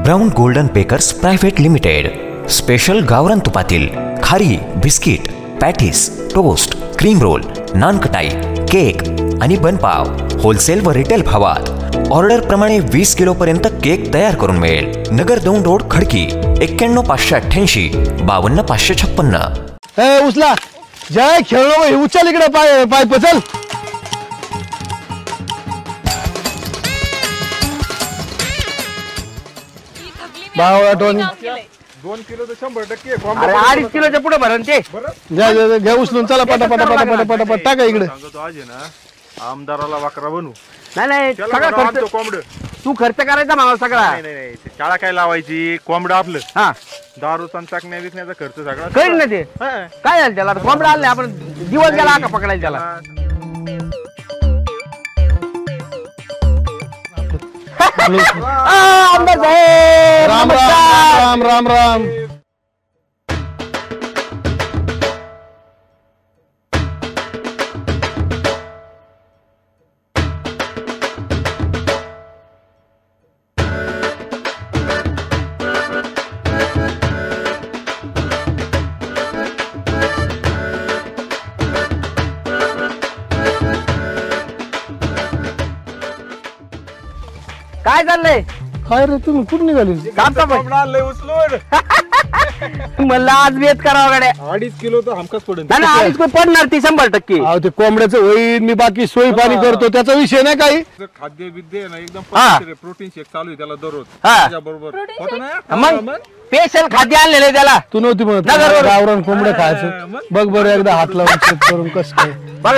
Brown golden bakers private limited special गावरान तुपातील खारी, biscuit, patties, toast, cream roll, nankhatai, cake आणि बनपाव होलसेल व रिटेल भावात ऑर्डर प्रमाणे 20 किलो पर्यंत केक तयार करून मिळेल. नगर दौंड रोड खडकी 91 588 52 556. उचला जय खेळलो उचल इकडे पाय पाय पचल. बावळा टोनी 2 किलो तर 100% 2.5 किलोच्या पुढे भरण ते घ्या उचलून चला पटापट टाका इकडे. सांगतो आज आहे ना आमदाराला वाकरा बनू. नाही सगळा खर्च कोंबड तू खर्च करायचा मला सगळा. नाही शाळा काय लावायची कोंबड आपलं. हा दारू चाकण्या विकण्याचा खर्च सगळा कळलं ना ते काय झालं त्याला कोंबडा आणले आपण दिवस गेला का पकडायला त्याला. राम राम राम राम. काय चाललंय काय रे तुम्ही कुठं निघाले. लय उचलून मला आज बेत करावं गाड्या. 2.5 किलो तर हमकाच पडेल. नाही 2.5 पडणार ती 100%. अहो ते कोंबड्याचं होईल मी बाकी सोय पाणी करतो त्याचा विषय नाही काही. खाद्य विद्या ना एकदम प्रोटीन शेक चालू आहे त्याला दररोज. त्याच्याबरोबर मग स्पेशल खाद्य आणलेलं त्याला. तू नव्हती म्हणत गावरान कोंबड्या खायचं. बघ बरं एकदा हात लावून चेक करून कसं काय.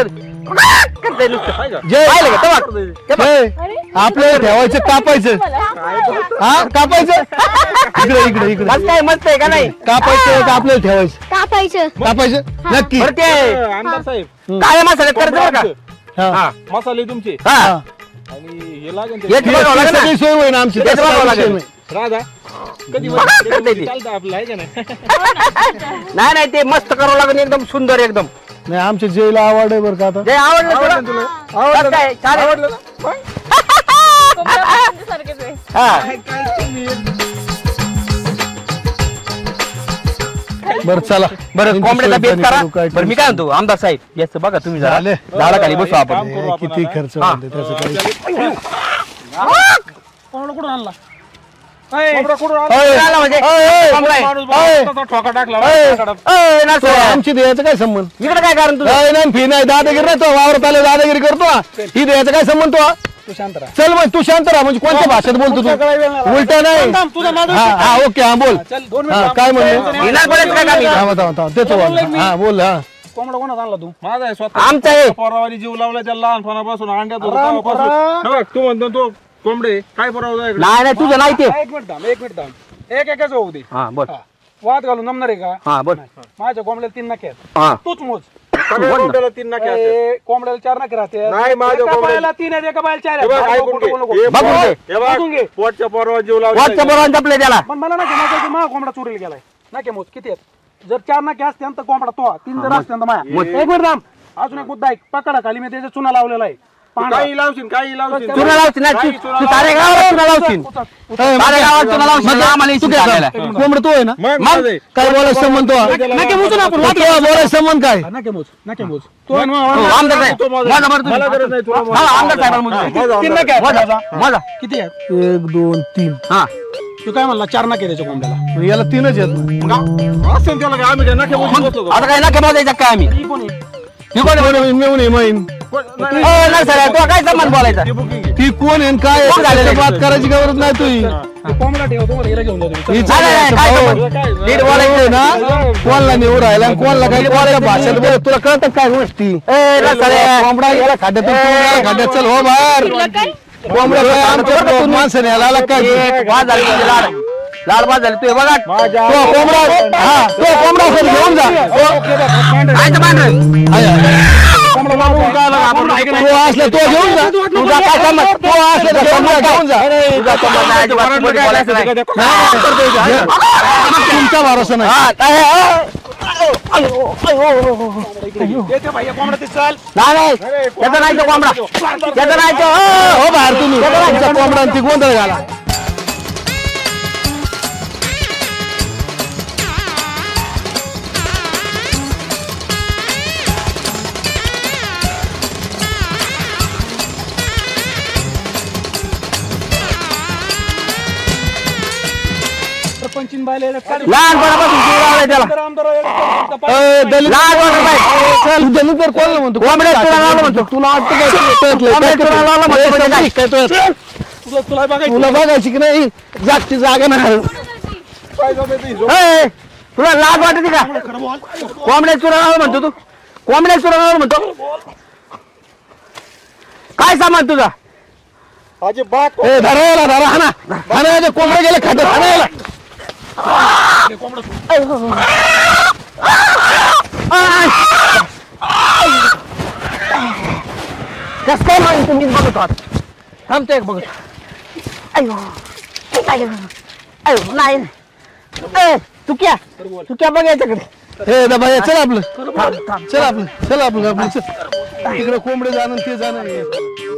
जय आपल्याला ठेवायचं कापायचं. हा कापायचं इकडे इकडे इकडे काय मस्त आहे का नाही. कापायचं आपल्याला ठेवायचं कापायचं नक्की. आमदार साहेब काय मसाले करत बरं का. मसाले तुमचे हा आणि हे लागेल सगळी सोय होईल आमची. राधा कधी चालतं आपलं आहे का नाही नाही ते मस्त करावं लागेल एकदम सुंदर एकदम. नाही आमच्या जयला आवड आहे बरं का. आता जे आवडलं तुला आवडलं बरं चला बरं कोंबड्याचा बेत करा. बरं मी काय म्हणतो आमदार साहेब याच बघा तुम्ही जरा झाडाखाली बसू आपण. किती खर्च होते त्याचं काही. कोंबडा कुठून आणला. आमची द्यायचं काय संबंध. इकडे काय कारण तुझं. नाही फी नाही दादागिरी नाही तो वावरत आले दादागिरी करतो. ही द्यायचं काय संबंध तो. चल मग तू शांत राहा. म्हणजे कोणत्या भाषेत बोलतो तू. उलटा नाही. हा ओके हा बोल. काय म्हणतो देतो. हा बोल. हा कोंबडा कोणाचा आणला तू. माझा आहे स्वतः. आमचा आहे. पोरावाली जीव लावला त्याला लहानपणापासून अंड्यात तू म्हणतो तो कोंबडे काय पुरावा. नाही नाही तुझं नाही ते. एक मिनिट थांब एकच होऊ दे. हा बोल. वाद घालून जमणार आहे का. हा बोल. माझ्या कोंबड्याला 3 नखे हा आहेत. तूच मोज. कोंबड्याला 3 नखे आहेत. कोंबड्याला 4 नखे राहते. नाही माझ्या कोंबड्याला 3 आहेत एका बायला 4 आहेत. पोटच्या पोरावर जीव लावला. पोटच्या पोरावर जपले त्याला. पण मला नखे माझा माझा कोंबडा चोरीला गेलाय. नखे मोज किती आहेत. जर 4 नखे असते तर कोंबडा तो 3 जर असते तर माया. एक मिनिट थांब. अजून एक मुद्दा ऐक. पकडा खाली मी त्याचा चुना लावलेला आहे. काही लावशील चुना लावशील ना. तू सारे गावाला चुना लावशील. सारे गावाला चुना लावशील. आम्हाला इथून सांगायला कोंबड तो आहे ना. मग काय बोलायचं संबंध तो. नके मोजून आपण बोलायचं संबंध काय. नके मोज तो आमदार साहेब माझा बरं मला गरज नाही तुला. आमदार साहेब माझा किती आहेत. 1 2 3. हा तू काय म्हणला 4 नखे त्याच्या कोंबड्याला. याला 3च आहेत ना. असं त्याला काय आम्ही काय नखे मोजून बसलो. आता काय नखे मोजायचं काय आम्ही. नाही सर तो काय संबंध बोलायचा. ती कोण आहे काय बात करायची गरज नाही तुझी. कोंबडा ठेवतो मला हिला घेऊन जातो. नीट बोलायचं ना. कोणला नेऊ राहिला कोणला काही कोणत्या भाषेत बोल तुला कळतात काय गोष्टी. कोंबडा गेला खाड्यात खाड्यात चल हो बाहेर. कोंबड्या आमच्या माणसाने याला काय लाल बाज झाली तू बघा. कोंबडा हा तो कोंबडा घेऊन जा. तो असला तो घेऊन जा. तुझा काय समज. तो असला घेऊन जा. तुमचा भरोसा नाही. त्याचा नाही तो कोंबडा. त्याचा नाही तो. हो बाहेर तुम्ही कोंबडा ती गोंधळ घाला. सरपंचीन बायला लहानपणापासून जीव लावलाय त्याला. चल दलित कोणाला म्हणतो कोंबड्या चुरा लावला म्हणतो. तुला वाटतं काय कोंबड्या चुरा लावला म्हणतो म्हणजे काय? तुला बघायचं तुला बघायची की नाही जागची जागा नाही ए, तुला लाज वाटते का? कोंबड्या चुरा लावला म्हणतो तू. कोंबड्या चुरा लावला म्हणतो. काय सामान तुझा? ए धरायला धरा हा ना कोंबड्या गेले खात्यात हाणायला कस काय माहिती तुम्ही बघत आहात? थांबते एक बघत अयो अयो नाही ए, तू क्या बघायच्याकडे ए दबा चल आपलं चल आपलं तिकडे कोंबडे जाणं ते जाणं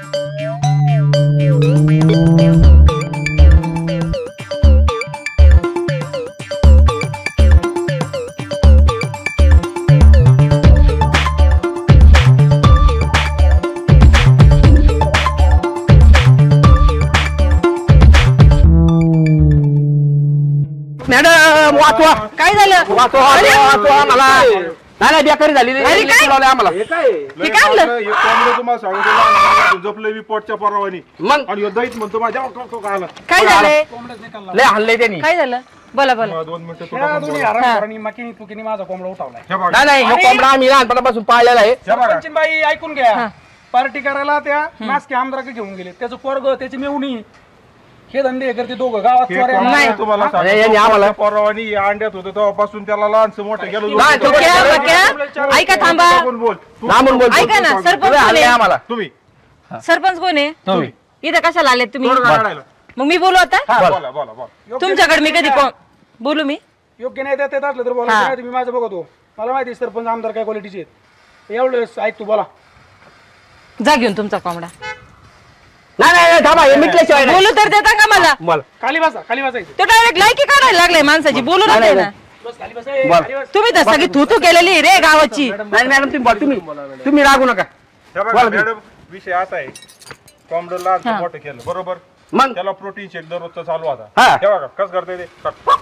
मॅडम वाचवा. काय झालं? वाचवा मला. नाही बेकारी झाली अरे काय? आम्हाला. हे काय आणलं? जपले मी पोटच्या परवानी मग आणि दैत म्हणतो माझ्या काय झालंय? लय हल्ले त्यांनी. काय झालं? बोला बोला. 2 मिनिटं मकिनी तुकिनी माझा कोंबडा उठावलाय. नाही हे कोंबडा आम्ही लहानपणापासून पाळलेला आहे. सरपंचीन बाई ऐकून घ्या. पार्टी करायला त्या नासके आमदाराकडे घेऊन गेले. त्याचं पोरग त्याची मेवणी हे धंदे करते दोघं गावात चोऱ्या. नाही. तुम्हाला अरे यांनी आम्हाला परवानी अंड्यात होतं तेव्हापासून त्याला लहानसं मोठं गेलो. नाही, तो ऐका थांबा. बोल लांबून बोलतो. ऐका ना, सरपंच तुम्ही हल्ले कोण आहे? आम्हाला. तुम्ही सरपंच कोण आहे? तुम्ही. इथं कशाला आलेत तुम्ही? काढायला. मग मी बोलू आता? बोला बोला. तुमच्याकडे मी कधी बोलू मी? योग्य नाही देत असलं तर बोला. नाही, मी माझं बघतो. मला माहिती सरपंच आमदार काय क्वालिटीचे आहेत. एवढं ऐक तू बोला. जा घेऊन तुमचा कोंबडा. नाही थांबा हे मिटल्याशिवाय नाही. बोलू तर देता का मला? बोल. खाली बसायचं. तो डायरेक्ट लायकी काढायला लागलाय माणसाची. बोलू ना नाही, ना. बस खाली बस. बोल. तुम्ही तर सगळी थुतू केलेली रे गावाची. नाही मॅडम तुम्ही रागू नका. मॅडम विषय असा आहे कोंबडं लहान मोठं केलं बरोबर. मग त्याला प्रोटीन शेक दररोजचा चालू हा. आता. हे बघा कसं करता येते.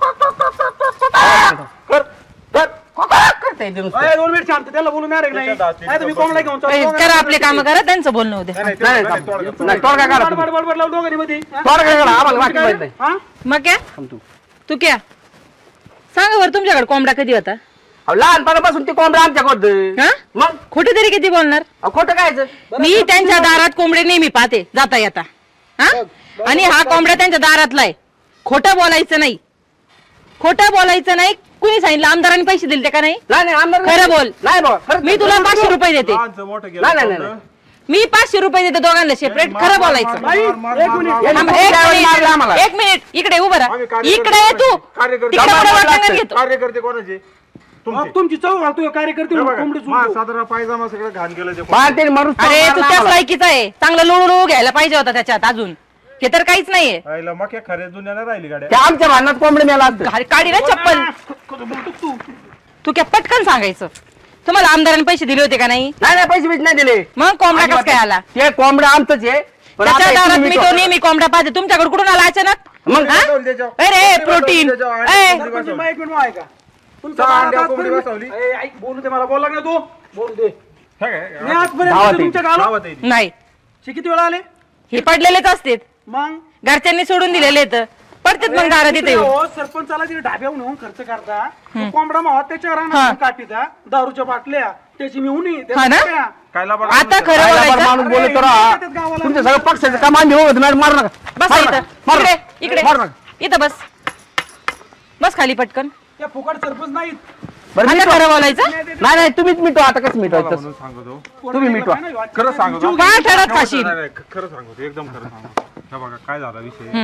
करता येते नुसतं. 2 मिनिट शांत. त्याला बोलून नाही रे नाही. नाही तुम्ही कोंबडा घेऊन ए, करा आपले काम करा, त्यांचं बोलणं होते. नाही तोडगा काढा तुम्ही. बडबड लावून दोघांनी मध्ये. तोडगा काढा आम्हाला बाकी माहित नाही. हा मग क्या थांब तू. तू क्या सांगा बरं, तुमच्याकडे कोंबडा कधी होता? अहो, लहानपणापासून ते कोंबडा आमच्याकडे. हा मग खोटे तरी किती बोलणार? खोटं कायचं? मी त्यांच्या दारात कोंबडे नेहमी पाहते जाता येता. हा आणि हा कोंबडा त्यांच्या दारातला आहे. खोटं बोलायचं नाही. खोटं बोलायचं नाही. कुणी सांगितलं? आमदारांनी पैसे दिले का नाही? नाही आमदार खरं बोल. नाही बाबा मी तुला 500 रुपये देते. लहानचं मोठं केलं. नाही मी 500 रुपये देते दोघांना सेपरेट. खरं बोलायचं. थांब, एक मिनिट इकडे उभं राहा. इकडे ये तू. कार्यकर्ते तिकडे पुढे वाटाणा घेतो. कार्यकर्ते कोणाचे तुमची चव घालतोय कार्यकर्ते साधारण पायजामा सगळं घाण केलं ते. मारते मारून. अरे तू त्याच लायकीचा आहे. चांगलं लुळू घ्यायला पाहिजे होता त्याच्यात. अजून हे तर काहीच नाहीये. आईला मग खऱ्या जुन्या नाही राहिली गाड्या. त्या आमच्या भांडणात कोंबडे मेला असतं. काढी ना चप्पल. तू क्या पटकन सांगायचं. तुम्हाला आमदारांनी पैसे दिले होते का नाही? नाही पैसे नाही दिले. मग कोंबडा कसं काय आला? ते कोंबडा आमचंच आहे. पण आता त्याच्या दारात तुम्ही मी तो नेहमी कोंबडा पाहते. तुमच्याकडे कुठून आला अचानक? मग हा? अरे प्रोटीन. सरपंच बाई, एक मिनिट ऐका. तुमच्या दारात कोंबडी बसवली. ए, ऐक, बोलू दे मला. बोल लागला तू बोलू दे. मी गावात आजपर्यंत तुमच्या गावात नाही किती वेळा आले हे पडलेलेच असते. मग घरच्यांनी सोडून दिलेले तर पडतात मग दारात तिथे येऊन. हो, सरपंचाला तिथे ढाब्यावर नेऊन खर्च करता. तो कोंबडा मावा त्याच्या रानात कापिता. दारूच्या बाटल्या त्याची मिळून हा ना? आता खरं बोलायचं. माणूस बोलत राहा. तुमच्या सगळं पक्षाचं काम आम्ही होत मॅडम मारू नका. बस मारू इथं. नका. मारू इकडे नका. इकडे मारू नका. इथं बस. बस खाली पटकन. त्या फुकट सरपंच नाहीत. बरं आता मिटवा. खरं बोलायचं. नाही तुम्हीच मिटवा. आता कसं मिटवायचं? सांगतो तुम्ही मिटवा. खरं सांगतो. काय ठरत खाशील? खरं सांगतो एकदम खरं सांगतो. हे बघा काय झाला विषय.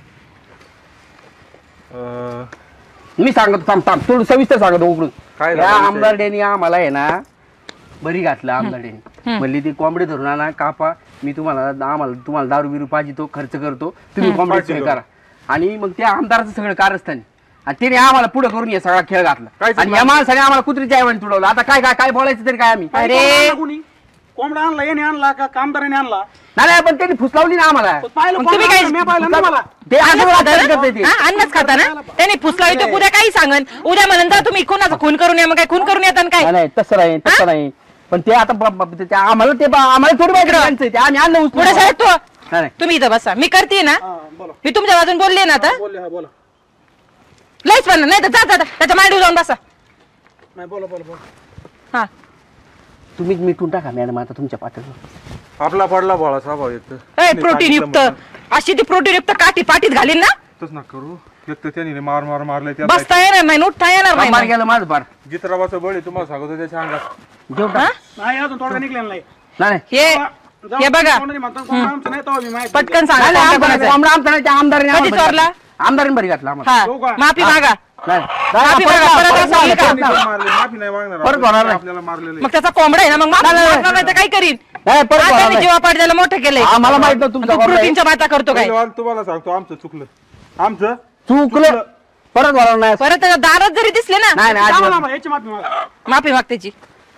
मी सांगतो थांब थोडं सविस्तर सांगतो उकडून. काय या झालं आमदारडेनी आम्हाला आहे ना बरी घातलं. आमदारडेनी म्हणली ती कोंबडी धरून आणा कापा. मी तुम्हाला दारू बिरू पाहिजे तो खर्च करतो. तुम्ही कोंबडी चोरी करा. आणि मग त्या आमदाराचं सगळं कारस्थान आणि त्याने आम्हाला पुढे करून हे सगळा खेळ घातला. आणि या माणसाने आम्हाला कुत्रीच्या ऐवणी तुडवलं. आता काय बोलायचं तरी काय आम्ही? अरे कोंबडा आणला याने आणला का कामदाराने आणला नाही पण त्यांनी फुसलावली ना आम्हाला पाहिलं मग तुम्ही काय- मी पाहिलं ना मला ते असं अन्नच खाता करते ना? हा, अन्नच खाता ना त्यांनी फुसलावी तो उद्या काही सांगन उद्या म्हणून तुम्ही कोणाचा खून करून या मग काय खून करून येतात काय नाही तसं नाही तसं नाही पण ते आता आम्हाला थोडी माहिती राहायचं ते आम्ही आणलं पुढे उचलून. साहेब नाही, तू नाही. तुम्ही इथं बसा मी करते ना बोला मी तुमच्या बाजून बोलले ना आता बोलले हा बोला लयच पण नाही तर जा त्याच्या मांडीवर जाऊन बसा नाही बोला बोला बोला हा तुम्हीच मिटून टाका मॅडम आता तुमच्या पाठीवर आपला पडला बोळा स्वभाव एक प्रोटीन युक्त अशी ती प्रोटीन युक्त काठी पाठीत घालीन ना तसं ना करू एक तर त्याने मारलंय त्या बसता येणार नाही उठता येणार मार नाही गेलं माझं पार जित्राबाचं बळ आहे, तुम्हाला सांगतो त्याच्या अंगात जेवण हा? नाही अजून थोडा निघलेला नाही नाही हे बघा कोणाने म्हणतात कोंबडा आमचं नाही तेव्हा मी माहिती पटकन नाही, सांगा नाही, कोणत्या कोणाचा आहे. आमचा नाही, त्या आमदाराने कधी चोरला? आमदाराने बरी घातला आम्हाला हा हो का? माफी मागा नाही. माफी मागा परत असं होईल का? त्यांनी पण मारले, माफी नाही मागणार परत आपण, होणार नाही. आपल्याला मारलेलं आहे. मग त्याचा कोंबडा आहे ना मग माफी मागणार नाही तर काय करीन नाही, परत होणार नाही. जीवा पाडल्याला मोठं केलंय आम्हाला माहित नाही तुमचा कोंबडा आहे. प्रोटीनच्या बाता करतो काय पहिलवान तुम्हाला सांगतो आमचं चुकलं आमचं चुकलं परत होणार नाही परत त्याच्या दारात जरी दिसले ना नाही नाही सांगा अजिबात. ना, याची माफी मागा माफी माग त्याची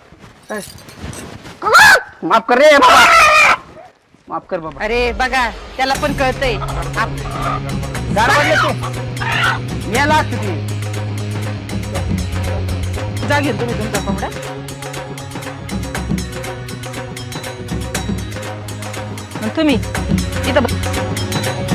माफ कर रे बाबा माफ कर बाबा अरे बघा त्याला पण कळतंय याला असतं ते. जा घेऊन तुम्ही तुमचा कोंबडा आणि तुम्ही इथं